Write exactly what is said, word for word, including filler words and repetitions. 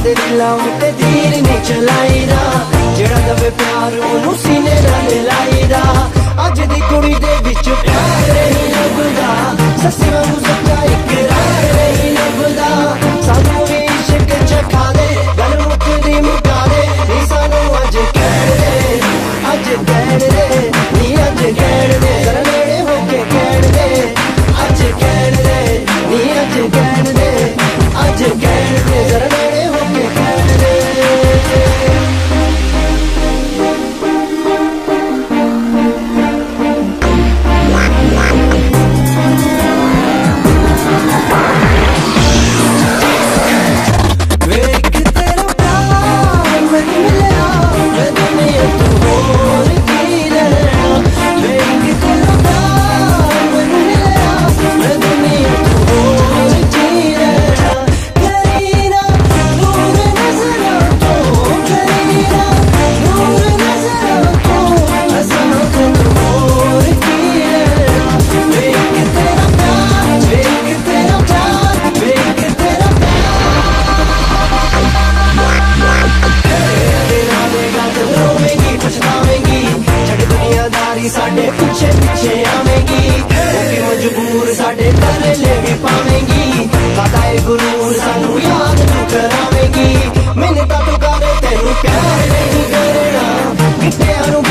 दे दिलां ते तीर नहीं चलाईदा, जेड़ा दवे प्यार ओनू सीने नाल लाईदा। अज दी कुड़ी दे विच प्यार नहीं लभदा, सस्सी वांगू सच्चा इकरार नहीं लभदा। सानू भी इश्क चखा दे, गल मुकदी मुका दे, नी सानू अज कहण दे, अज कहण दे, नी अज कहण दे, जरा नेड़े होके कहण दे, अज कहण दे, नी अज कहण दे, अज कहण दे, जरा नेड़े होके कहण दे। साडे पीछे पीछे आवेगी, ओके मजबूर साडे तरले भी पावेगी, कादा गुरूर सानू याद तू करावेगी। मिन्नतां तू करे तेनू प्यार नहीं करना, गिट्टियां नू